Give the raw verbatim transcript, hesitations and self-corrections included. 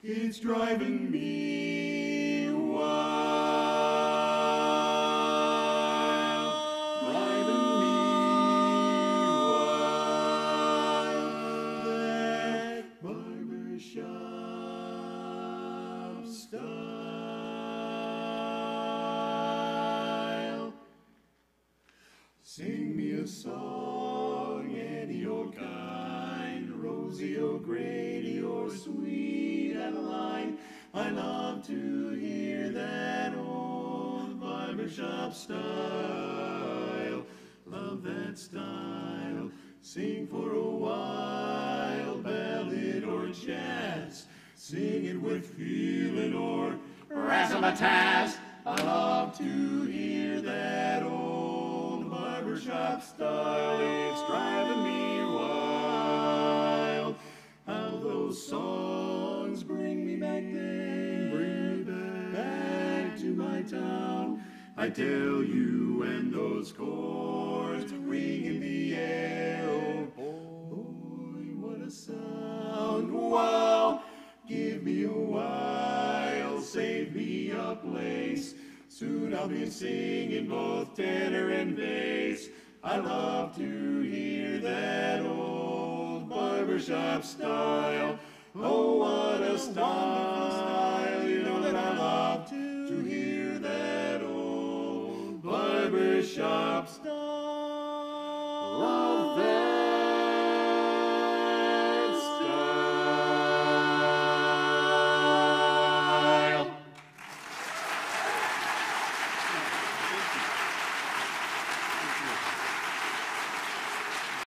It's driving me wild, driving me wild. That barbershop style. Sing me a song, any old kind, Rosie O'Grady or Sweet Adeline. I love to hear that old barbershop style. Love that style. Sing for a while, ballad or jazz. Sing it with feeling or razzmatazz. I love to hear that old barbershop style. It's driving me wild. How those songs bring me back then, bring me back, back to my town. I tell you, when those chords ring in the air, oh boy, what a sound. Wow, give me a while, save me a place. Soon I'll be singing both tenor and bass. I love to hear that old barbershop style. Oh, what a style. You know that I love to hear that old barbershop style.